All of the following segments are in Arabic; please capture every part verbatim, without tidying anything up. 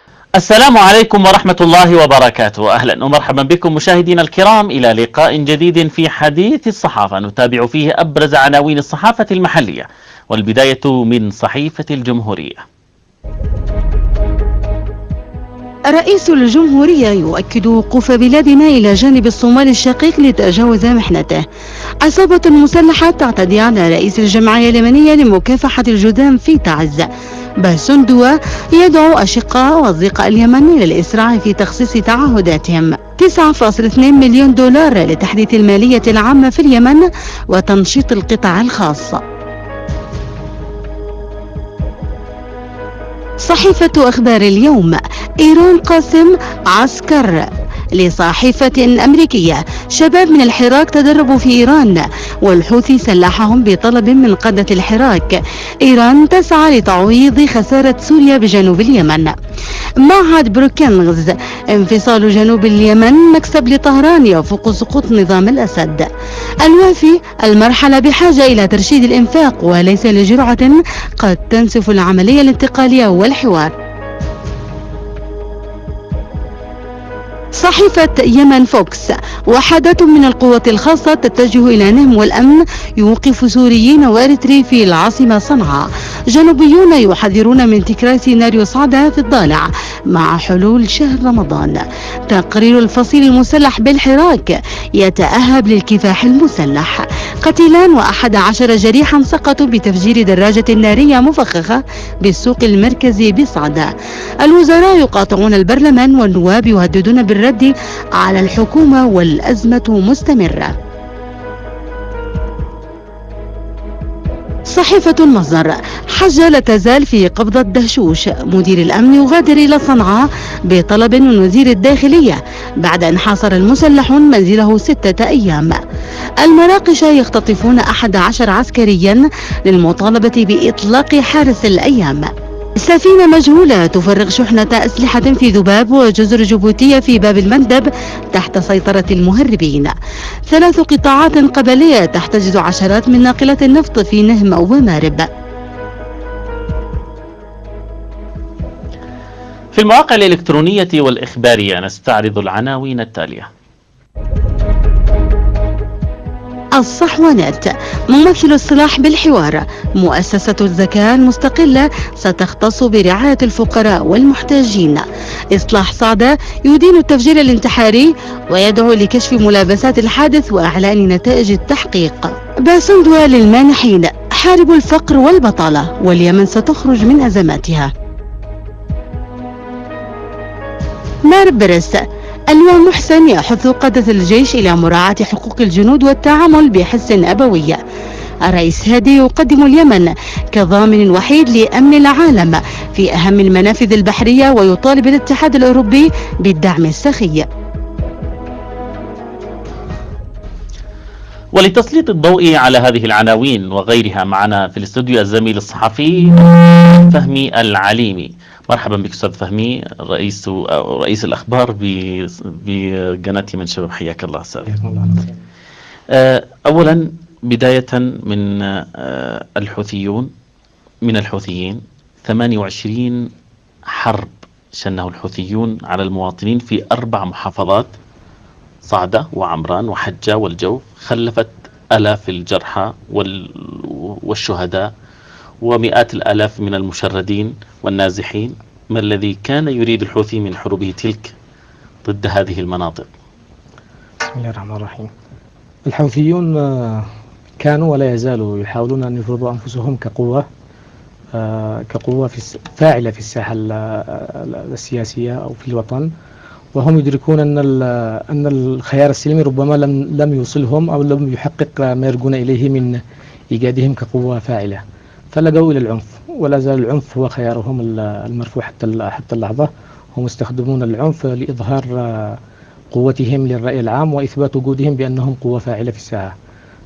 السلام عليكم ورحمة الله وبركاته. أهلا ومرحبا بكم مشاهدينا الكرام إلى لقاء جديد في حديث الصحافة، نتابع فيه أبرز عناوين الصحافة المحلية، والبداية من صحيفة الجمهورية. رئيس الجمهورية يؤكد وقوف بلادنا إلى جانب الصومال الشقيق لتجاوز محنته. عصابة مسلحة تعتدي على رئيس الجمعية اليمنية لمكافحة الجذام في تعز. باسندوا يدعو أشقاء وأصدقاء اليمن إلى الإسراع في تخصيص تعهداتهم. تسعة فاصلة اثنين مليون دولار لتحديث المالية العامة في اليمن وتنشيط القطاع الخاص. صحيفة أخبار اليوم: إيران قاسم عسكر. لصحيفة أمريكية: شباب من الحراك تدربوا في إيران، والحوثي سلحهم بطلب من قادة الحراك. إيران تسعى لتعويض خسارة سوريا بجنوب اليمن. معهد بروكنغز: انفصال جنوب اليمن مكسب لطهران يفوق سقوط نظام الأسد. الوافي: المرحلة بحاجة إلى ترشيد الإنفاق وليس لجرعة قد تنسف العملية الانتقالية والحوار. صحيفة يمن فوكس: وحدات من القوات الخاصة تتجه إلى نهم والأمن يوقف سوريين وإريتري في العاصمة صنعاء. جنوبيون يحذرون من تكرار سيناريو صعدة في الضالع مع حلول شهر رمضان. تقرير الفصيل المسلح بالحراك يتأهب للكفاح المسلح. قتيلان وأحد عشر جريحا سقطوا بتفجير دراجة نارية مفخخة بالسوق المركزي بصعدة. الوزراء يقاطعون البرلمان والنواب يهددون بالرد على الحكومة والأزمة مستمرة. صحيفة المصدر: حجة لا تزال في قبضة دهشوش. مدير الأمن يغادر إلى صنعاء بطلب من وزير الداخلية بعد أن حاصر المسلحون منزله ستة أيام. المراقشة يختطفون أحد عشر عسكريا للمطالبة بإطلاق حارس الأيام. سفينة مجهولة تفرغ شحنة أسلحة في ذباب وجزر جيبوتية في باب المندب تحت سيطرة المهربين. ثلاث قطاعات قبلية تحتجز عشرات من ناقلات النفط في نهم ومارب. في المواقع الإلكترونية والإخبارية نستعرض العناوين التالية. الصحوانات: ممثل الصلاح بالحوار. مؤسسة الزكاة المستقلة ستختص برعاية الفقراء والمحتاجين. إصلاح صعدة يدين التفجير الانتحاري ويدعو لكشف ملابسات الحادث وإعلان نتائج التحقيق. باسندوا للمانحين: حاربوا الفقر والبطالة واليمن ستخرج من أزماتها. ماربرس: اللواء محسن يحث قادة الجيش إلى مراعاة حقوق الجنود والتعامل بحس أبوي. الرئيس هادي يقدم اليمن كضامن وحيد لأمن العالم في أهم المنافذ البحرية ويطالب الاتحاد الأوروبي بالدعم السخي. ولتسليط الضوء على هذه العناوين وغيرها معنا في الاستوديو الزميل الصحفي فهمي العليمي. مرحبا بك أستاذ فهمي، رئيس رئيس الأخبار بقناة يمن شباب، حياك الله أستاذ. أولا بداية من الحوثيون من الحوثيين ثمانية وعشرين حرب شنه الحوثيون على المواطنين في أربع محافظات: صعدة وعمران وحجة والجوف، خلفت آلاف الجرحى والشهداء ومئات الآلاف من المشردين والنازحين. ما الذي كان يريد الحوثي من حروبه تلك ضد هذه المناطق؟ بسم الله الرحمن الرحيم. الحوثيون كانوا ولا يزالوا يحاولون أن يفرضوا أنفسهم كقوة كقوة فاعلة في الساحة السياسية أو في الوطن، وهم يدركون أن أن الخيار السلمي ربما لم لم يوصلهم أو لم يحقق ما يرجون إليه من إيجادهم كقوة فاعلة، فلجوا إلى العنف، ولا زال العنف هو خيارهم المرفوع حتى حتى اللحظة. هم يستخدمون العنف لإظهار قوتهم للرأي العام وإثبات وجودهم بأنهم قوة فاعلة في الساحة،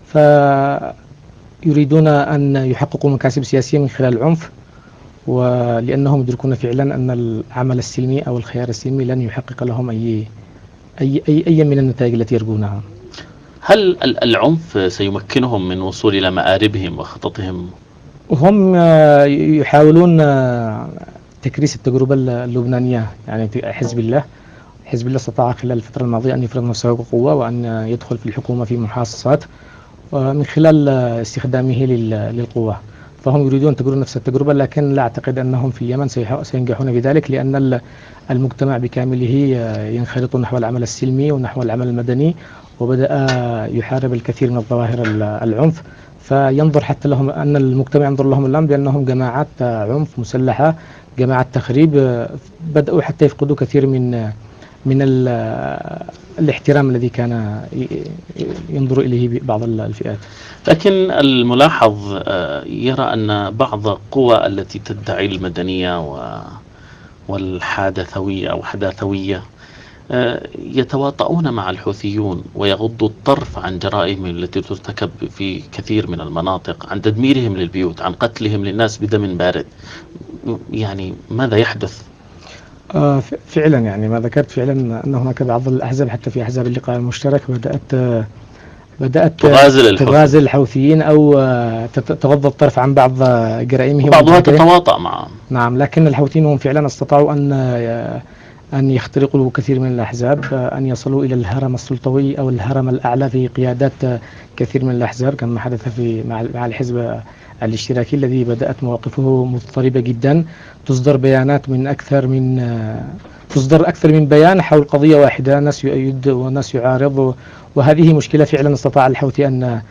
فيريدون أن يحققوا مكاسب سياسية من خلال العنف، ولأنهم يدركون فعلا أن العمل السلمي أو الخيار السلمي لن يحقق لهم أي أي أي, أي من النتائج التي يرجونها. هل العنف سيمكنهم من وصول إلى مآربهم وخططهم؟ هم يحاولون تكريس التجربة اللبنانية. يعني حزب الله حزب الله استطاع خلال الفترة الماضية أن يفرض نفسه بقوة وأن يدخل في الحكومة في محاصصات من خلال استخدامه للقوة. فهم يريدون تجربة نفس التجربة، لكن لا أعتقد أنهم في اليمن سينجحون بذلك، لأن المجتمع بكامله ينخرط نحو العمل السلمي ونحو العمل المدني، وبدأ يحارب الكثير من الظواهر العنف. فينظر حتى لهم أن المجتمع ينظر لهم الآن بأنهم جماعات عنف مسلحة، جماعات تخريب. بدأوا حتى يفقدوا كثير من من الاحترام الذي كان ينظر إليه بعض الفئات. لكن الملاحظ يرى أن بعض القوى التي تدعي المدنية والحادثوية أو حداثوية يتواطؤون مع الحوثيون ويغضوا الطرف عن جرائمهم التي ترتكب في كثير من المناطق، عن تدميرهم للبيوت، عن قتلهم للناس بدم بارد. يعني ماذا يحدث؟ آه فعلا، يعني ما ذكرت فعلا أن هناك بعض الأحزاب حتى في أحزاب اللقاء المشترك بدأت بدأت تغازل, تغازل الحوثيين أو تغض الطرف عن بعض جرائمهم، بعضها تتواطأ معهم. نعم، لكن الحوثيين هم فعلا استطاعوا أن أن يخترقوا كثير من الأحزاب، أن يصلوا إلى الهرم السلطوي أو الهرم الأعلى في قيادات كثير من الأحزاب، كما حدث في مع الحزب الاشتراكي الذي بدأت مواقفه مضطربة جدا. تصدر بيانات من أكثر من تصدر أكثر من بيان حول قضية واحدة، ناس يؤيد وناس يعارض، وهذه مشكلة فعلا استطاع الحوثي أن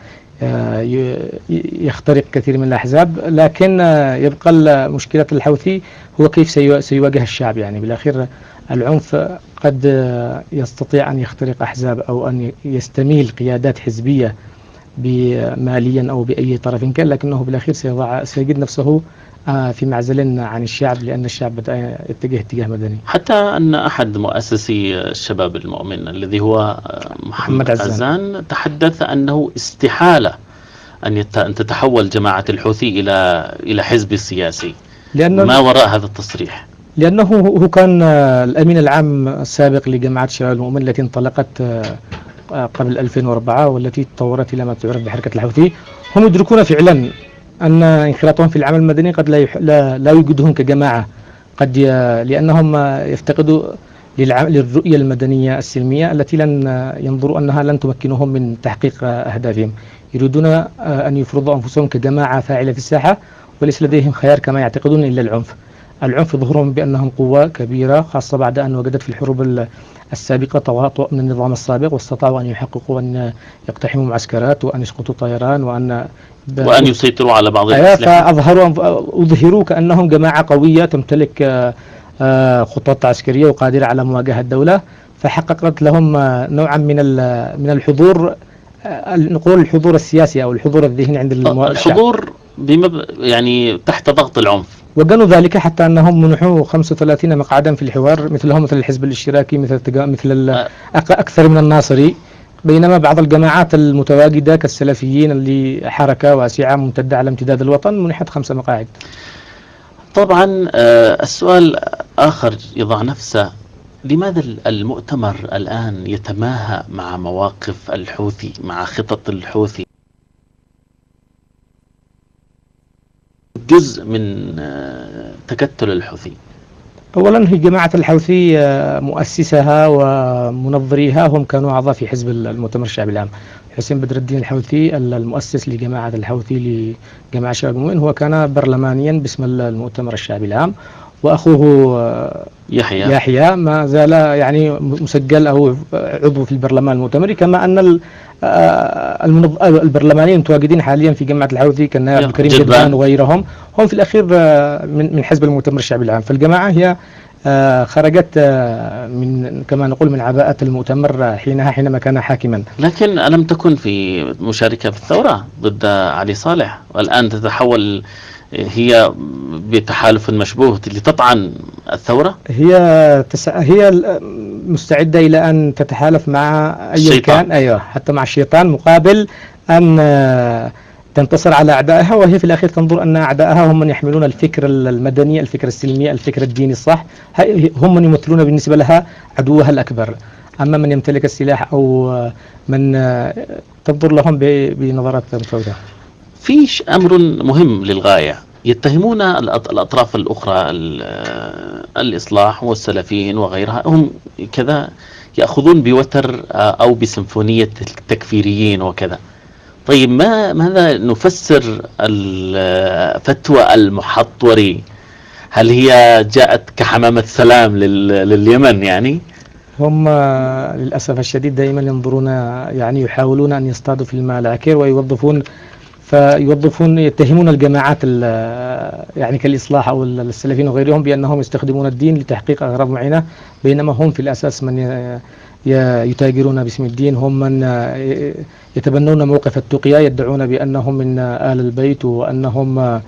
يخترق كثير من الأحزاب. لكن يبقى مشكلة الحوثي هو كيف سيواجه الشعب. يعني بالأخير العنف قد يستطيع أن يخترق أحزاب أو أن يستميل قيادات حزبية ماليا أو بأي طرف كان، لكنه بالأخير سيضع سيجد نفسه في معزل عن الشعب، لأن الشعب بدأ يتجه اتجاه مدني. حتى أن أحد مؤسسي الشباب المؤمن الذي هو محمد عزان, عزان تحدث أنه استحالة أن, يت... أن تتحول جماعة الحوثي إلى إلى حزب سياسي. لأنه ما وراء هذا التصريح؟ لأنه هو كان الأمين العام السابق لجماعة الشباب المؤمن التي انطلقت قبل ألفين وأربعة والتي تطورت إلى ما تعرف بحركة الحوثي. هم يدركون فعلا أن انخراطهم في العمل المدني قد لا يح... لا, لا يوجدهم كجماعة، قد ي... لأنهم يفتقدوا للع... للرؤية المدنية السلمية التي لن ينظروا أنها لن تمكنهم من تحقيق أهدافهم. يريدون أن يفرضوا أنفسهم كجماعة فاعلة في الساحة، وليس لديهم خيار كما يعتقدون إلا العنف. العنف يظهرهم بأنهم قوة كبيرة، خاصة بعد أن وجدت في الحروب السابقة تواطؤ من النظام السابق، واستطاعوا أن يحققوا أن يقتحموا معسكرات وأن يسقطوا طيران وأن وأن يسيطروا على بعض الأسلحة. فأظهروا أظهروا كأنهم جماعة قوية تمتلك خطط عسكرية وقادرة على مواجهة الدولة، فحققت لهم نوعا من من الحضور، نقول الحضور السياسي أو الحضور الذهني عند الحضور بمب... يعني تحت ضغط العنف. وقالوا ذلك حتى أنهم منحوا خمسة وثلاثين مقعدا في الحوار، مثلهم مثل الحزب الاشتراكي، مثل مثل أكثر من الناصري، بينما بعض الجماعات المتواجدة كالسلفيين اللي حركة واسعة ممتدة على امتداد الوطن منحت خمسة مقاعد. طبعا السؤال آخر يضع نفسه، لماذا المؤتمر الآن يتماهى مع مواقف الحوثي، مع خطط الحوثي؟ جزء من تكتل الحوثي. أولا هي جماعة الحوثي مؤسسها ومنظريها هم كانوا أعضاء في حزب المؤتمر الشعبي العام. حسين بدر الدين الحوثي المؤسس لجماعة الحوثي لجماعة الشباب المؤمن هو كان برلمانيا باسم المؤتمر الشعبي العام، وأخوه يحيى يحيى ما زال يعني مسجل أو عضو في البرلمان المؤتمري، كما أن البرلمانيين المتواجدين حاليا في جماعة الحوثي كالنائب عبد الكريم جدبان وغيرهم هم في الأخير من حزب المؤتمر الشعبي العام. فالجماعة هي خرجت من كما نقول من عباءة المؤتمر حينها حينما كان حاكما. لكن ألم تكن في مشاركة في الثورة ضد علي صالح، والآن تتحول هي بتحالف مشبوه لتطعن الثورة؟ هي تس... هي مستعدة إلى أن تتحالف مع أي كان، أيوة، حتى مع الشيطان، مقابل أن تنتصر على أعدائها، وهي في الأخير تنظر أن أعدائها هم من يحملون الفكر المدني، الفكر السلمي، الفكر الديني الصح، هم من يمثلون بالنسبة لها عدوها الأكبر. أما من يمتلك السلاح أو من تنظر لهم بنظرات متفاوتة. في أمر مهم للغاية، يتهمون الأطراف الأخرى الإصلاح والسلفيين وغيرها، هم كذا يأخذون بوتر أو بسيمفونية التكفيريين وكذا. طيب ما ماذا نفسر الفتوى المحطوري؟ هل هي جاءت كحمامة سلام لليمن يعني؟ هم للأسف الشديد دائما ينظرون، يعني يحاولون أن يصطادوا في الماء العكر ويوظفون فيوظفون يتهمون الجماعات يعني كالإصلاح أو السلفيين وغيرهم بأنهم يستخدمون الدين لتحقيق أغراض معينة، بينما هم في الأساس من يتاجرون باسم الدين، هم من يتبنون موقف التقية، يدعون بأنهم من آل البيت وأنهم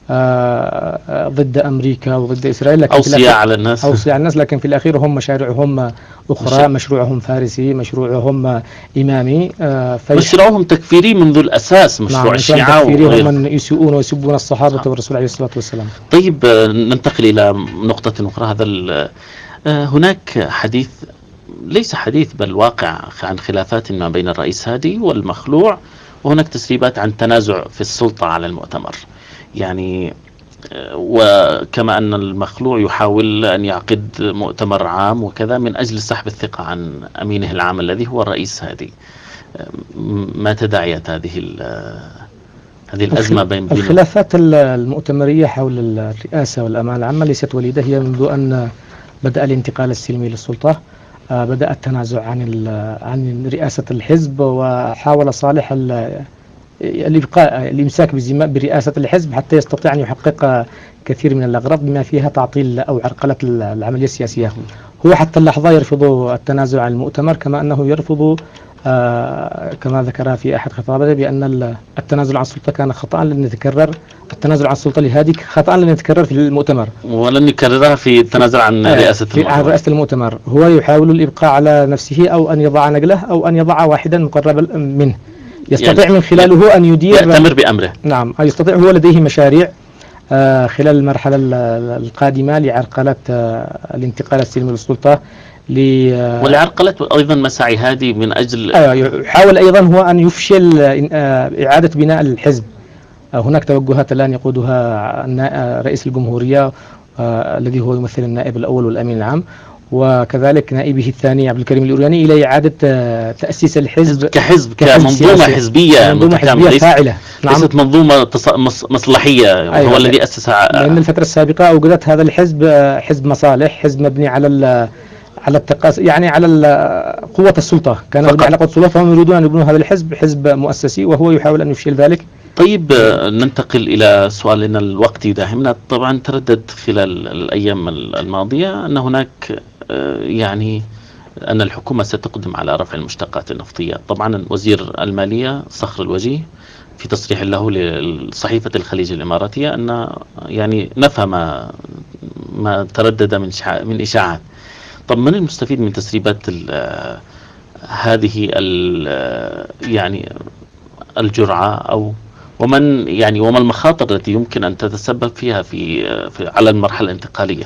ضد أمريكا وضد إسرائيل، لكن أوصياء على الناس أوصياء على الناس لكن في الأخير هم مشاريعهم أخرى، مشروعهم فارسي، مشروعهم إمامي، في مشروعهم تكفيري منذ الأساس، مشروع نعم الشيعة وغيرهم من يسوءون ويسبون الصحابة نعم. والرسول عليه الصلاة والسلام. طيب ننتقل إلى نقطة أخرى. هذا هناك حديث، ليس حديث بل واقع، عن خلافات ما بين الرئيس هادي والمخلوع، وهناك تسريبات عن تنازع في السلطة على المؤتمر، يعني وكما أن المخلوع يحاول أن يعقد مؤتمر عام وكذا من أجل سحب الثقة عن أمينه العام الذي هو الرئيس هادي. ما تداعيات هذه هذه الأزمة بين الخلافات المؤتمرية حول الرئاسة والأمانة العامة ليست وليدة، هي منذ أن بدأ الانتقال السلمي للسلطة، بدأ التنازع عن عن رئاسة الحزب، وحاول صالح الإبقاء الإمساك برئاسة الحزب حتى يستطيع أن يحقق كثير من الأغراض بما فيها تعطيل أو عرقلة العملية السياسية. هو حتى اللحظة يرفض التنازع عن المؤتمر، كما أنه يرفض آه كما ذكر في أحد خطاباته بأن التنازل عن السلطة كان خطأ لن يتكرر، التنازل عن السلطة لهادي خطأ لن يتكرر في المؤتمر، ولن يكررها في التنازل عن آه رئاسة في المؤتمر. عن رئاسة المؤتمر هو يحاول الإبقاء على نفسه، أو أن يضع نقله، أو أن يضع واحدا مقربا منه يستطيع يعني من خلاله أن يدير، يأتمر بأمره. نعم، يستطيع. هو لديه مشاريع آه خلال المرحلة القادمة لعرقلة آه الانتقال السلمي للسلطة، ولعرقلة أيضا مساعي هادي من أجل يحاول أيضا هو أن يفشل إعادة بناء الحزب. هناك توجهات الآن يقودها رئيس الجمهورية الذي هو يمثل النائب الأول والأمين العام، وكذلك نائبه الثاني عبد الكريم الأورياني، إلى إعادة تأسيس الحزب كحزب كمنظومة حزبية منظومة حزبية فاعلة، ليست نعم. منظومة مصلحية. أيوة. هو الذي أسسها، لأن الفترة السابقة أوجدت هذا الحزب حزب مصالح، حزب مبني على على التقاس يعني على قوة السلطة، كان مبني على قوة السلطة، فهم يريدون أن يبنوا هذا الحزب حزب مؤسسي، وهو يحاول أن يفشل ذلك. طيب ننتقل إلى سؤال، لأن الوقت يداهمنا. طبعا تردد خلال الأيام الماضية أن هناك يعني أن الحكومة ستقدم على رفع المشتقات النفطية. طبعا وزير المالية صخر الوجيه في تصريح له لصحيفة الخليج الإماراتية أن يعني نفهم ما, ما تردد من من إشاعات. طب من المستفيد من تسريبات ال هذه ال يعني الجرعة، أو ومن يعني وما المخاطر التي يمكن أن تتسبب فيها في, في على المرحلة الانتقالية؟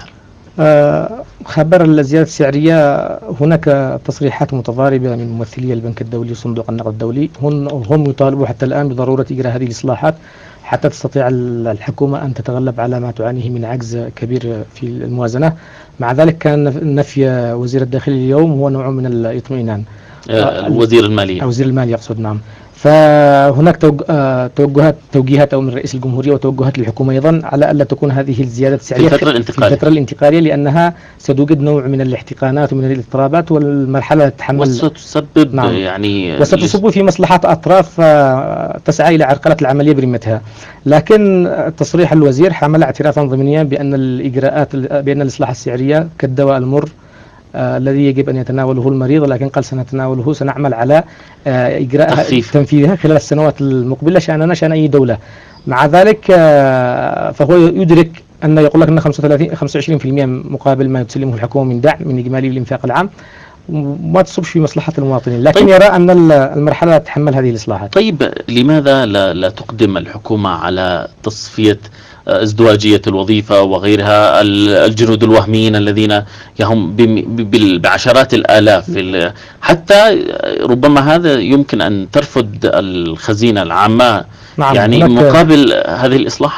آه خبر الزيادة السعرية، هناك تصريحات متضاربة من ممثلي البنك الدولي وصندوق النقد الدولي، هم هم يطالبوا حتى الآن بضرورة إجراء هذه الإصلاحات حتى تستطيع الحكومة أن تتغلب على ما تعانيه من عجز كبير في الموازنة. مع ذلك كان نفي وزير الداخلية اليوم هو نوع من الاطمئنان. آه وزير المالية وزير المالية يقصد، نعم. فهناك توجهات توجيهات أو من رئيس الجمهورية وتوجهات للحكومة أيضا على ألا تكون هذه الزيادة السعرية في الفترة الانتقالية, في الفترة الانتقالية لأنها ستوجد نوع من الاحتقانات ومن الاضطرابات، والمرحلة تتحمل وستسبب نعم. يعني وستصب في مصلحة أطراف تسعى إلى عرقلة العملية برمتها. لكن تصريح الوزير حمل اعترافا ضمنيا بأن الإجراءات بأن الإصلاح السعرية كالدواء المر آه الذي يجب أن يتناوله المريض، لكن قال سنتناوله، سنعمل على آه إجراء تنفيذها خلال السنوات المقبلة شأننا شأن أي دولة. مع ذلك آه فهو يدرك أن يقول لك أن خمسة وثلاثين خمسة وعشرين بالمئة مقابل ما تسلمه الحكومة من دعم من إجمالي الإنفاق العام ما تصبش في مصلحة المواطنين، لكن طيب. يرى أن المرحلة تتحمل هذه الإصلاحات. طيب لماذا لا, لا تقدم الحكومة على تصفية ازدواجية الوظيفة وغيرها، الجنود الوهميين الذين يهم بعشرات الآلاف، حتى ربما هذا يمكن أن ترفض الخزينة العامة نعم. يعني مقابل هذه الإصلاحات؟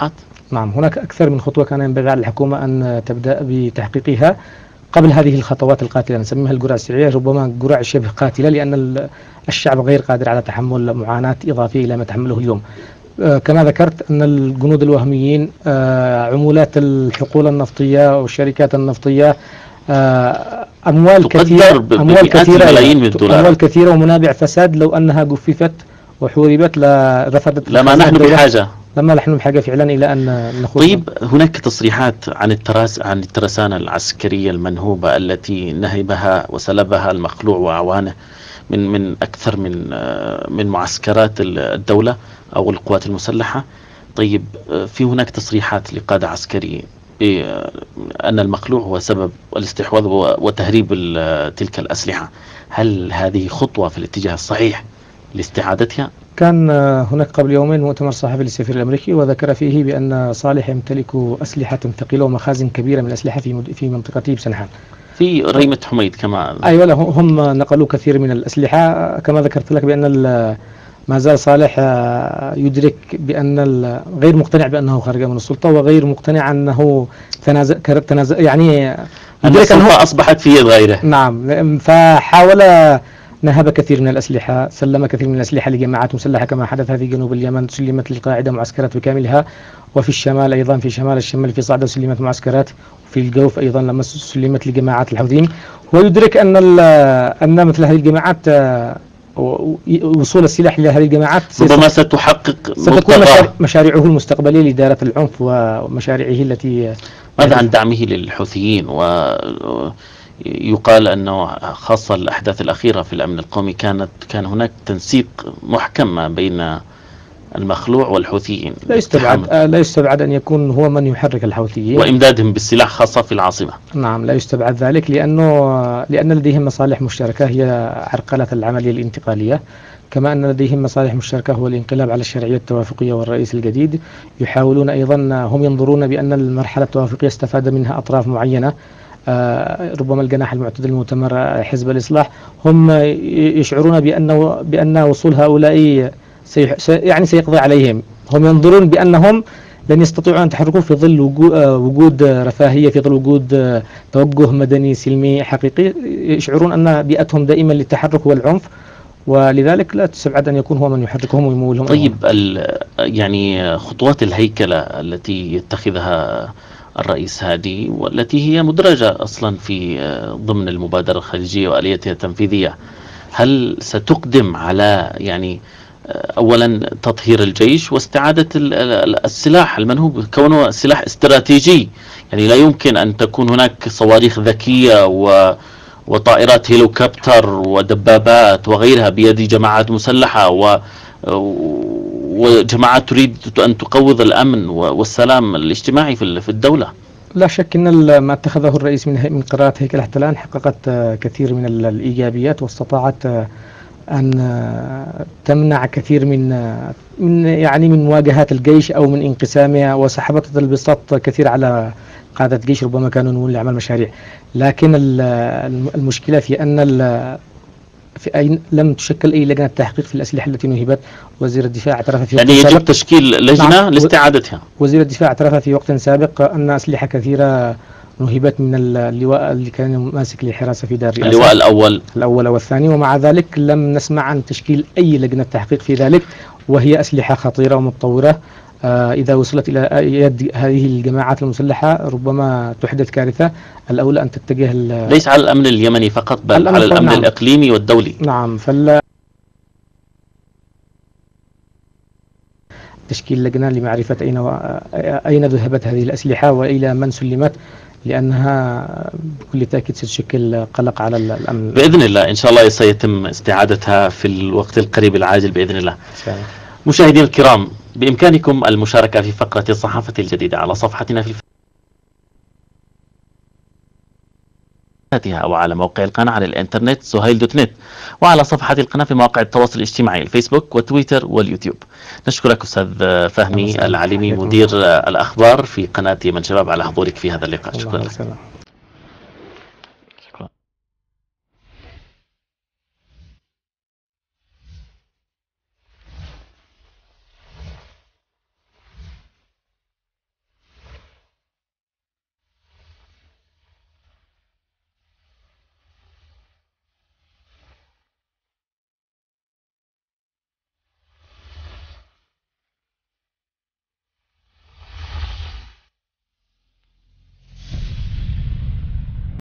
نعم، هناك أكثر من خطوة كان ينبغي على الحكومة أن تبدأ بتحقيقها قبل هذه الخطوات القاتلة، نسميها الجرعة السريعية، ربما جرعة شبه قاتلة، لأن الشعب غير قادر على تحمل معاناة إضافية إلى ما تحمله اليوم. كما ذكرت أن الجنود الوهميين، عمولات الحقول النفطية والشركات النفطية، أموال كثيرة أموال كثيرة أموال كثيرة ومنابع فساد، لو أنها جففت وحوربت لرفضت. لما نحن بحاجة لما نحن بحاجة فعلا إلى أن نخوض. طيب، هناك تصريحات عن التراس عن الترسانة العسكرية المنهوبة التي نهبها وسلبها المخلوع وأعوانه من من أكثر من من معسكرات الدولة أو القوات المسلحة. طيب، في هناك تصريحات لقادة عسكرية أن المخلوع هو سبب الاستحواذ وتهريب تلك الأسلحة. هل هذه خطوة في الاتجاه الصحيح لاستعادتها؟ كان هناك قبل يومين مؤتمر صحفي للسفير الأمريكي، وذكر فيه بأن صالح يمتلك أسلحة ثقيلة ومخازن كبيرة من الأسلحة في في منطقته بسنحان. في ريمة حميد كمان. أيوة، هم نقلوا كثير من الأسلحة. كما ذكرت لك بأن ما زال صالح يدرك بأن غير مقتنع بأنه خرج من السلطة، وغير مقتنع أنه تنازل تنازل يعني أن السلطة أصبحت في يد غيره. نعم، فحاول نهب كثير من الأسلحة، سلم كثير من الأسلحة لجماعات مسلحة كما حدث في جنوب اليمن، سلمت للقاعدة معسكرات بكاملها، وفي الشمال أيضا، في شمال الشمال في صعدة سلمت معسكرات، وفي الجوف أيضا لما سلمت لجماعات الحوثيين. ويدرك أن أن مثل هذه الجماعات، وصول السلاح إلى هذه الجماعات ربما ستحقق ستكون مشاريعه المستقبلية لإدارة العنف ومشاريعه التي. ماذا عن دعمه للحوثيين؟ ويقال أنه خاصة الأحداث الأخيرة في الأمن القومي كانت كان هناك تنسيق محكم ما بين المخلوع والحوثيين. لا يستبعد لا يستبعد أن يكون هو من يحرك الحوثيين وإمدادهم بالسلاح خاصة في العاصمة. نعم، لا يستبعد ذلك، لأنه لأن لديهم مصالح مشتركة هي عرقلة العملية الانتقالية، كما أن لديهم مصالح مشتركة هو الانقلاب على الشرعية التوافقية والرئيس الجديد. يحاولون أيضا، هم ينظرون بأن المرحلة التوافقية استفاد منها أطراف معينة، ربما الجناح المعتدل المؤتمر حزب الإصلاح، هم يشعرون بأنه بأن وصول هؤلاء سي يعني سيقضي عليهم. هم ينظرون بأنهم لن يستطيعوا أن يتحركوا في ظل وجود رفاهية، في ظل وجود توجه مدني سلمي حقيقي. يشعرون أن بيئتهم دائما للتحرك والعنف، ولذلك لا تستبعد أن يكون هو من يحركهم ويمولهم. طيب، يعني خطوات الهيكلة التي يتخذها الرئيس هادي، والتي هي مدرجة أصلا في ضمن المبادرة الخليجية وآليتها التنفيذية، هل ستقدم على يعني أولا تطهير الجيش واستعادة السلاح المنهوب كونه سلاح استراتيجي؟ يعني لا يمكن أن تكون هناك صواريخ ذكية و وطائرات هيلوكوبتر ودبابات وغيرها بيد جماعات مسلحة و وجماعات تريد أن تقوض الأمن والسلام الاجتماعي في الدولة. لا شك أن ما اتخذه الرئيس من من قرارات هيكل حتى الآن حققت كثير من الإيجابيات، واستطاعت أن تمنع كثير من من يعني من مواجهات الجيش أو من انقسامها، وسحبت البساط كثير على قادة جيش ربما كانوا ينوون لعمل مشاريع. لكن المشكلة في أن في أين لم تشكل أي لجنة تحقيق في الأسلحة التي نهبت. وزير الدفاع اعترف في يعني يجب تشكيل لجنة نعم. لاستعادتها. وزير الدفاع اعترف في وقت سابق أن أسلحة كثيرة نهبت من اللواء اللي كان ماسك للحراسة في دار الرئاسة، اللواء الأول الأول والثاني، ومع ذلك لم نسمع عن تشكيل أي لجنة تحقيق في ذلك، وهي أسلحة خطيرة ومتطورة. آه إذا وصلت إلى يد هذه الجماعات المسلحة ربما تحدث كارثة. الأولى أن تتجه ليس على الأمن اليمني فقط، بل على الأمن نعم. الإقليمي والدولي. نعم، فال تشكيل لجنة لمعرفة أين و... أين ذهبت هذه الأسلحة وإلى من سلمت، لأنها بكل تأكيد ستشكل قلق على الأمن. بإذن الله إن شاء الله سيتم استعادتها في الوقت القريب العاجل بإذن الله. سلام. مشاهدينا الكرام، بإمكانكم المشاركة في فقرة الصحافة الجديدة على صفحتنا في أو على موقع القناة على الإنترنت سهيل دوت نت، وعلى صفحة القناة في مواقع التواصل الاجتماعي الفيسبوك وتويتر واليوتيوب. نشكرك أستاذ فهمي العليمي مدير الأخبار في قناة يمن شباب على حضورك في هذا اللقاء. شكرا لك.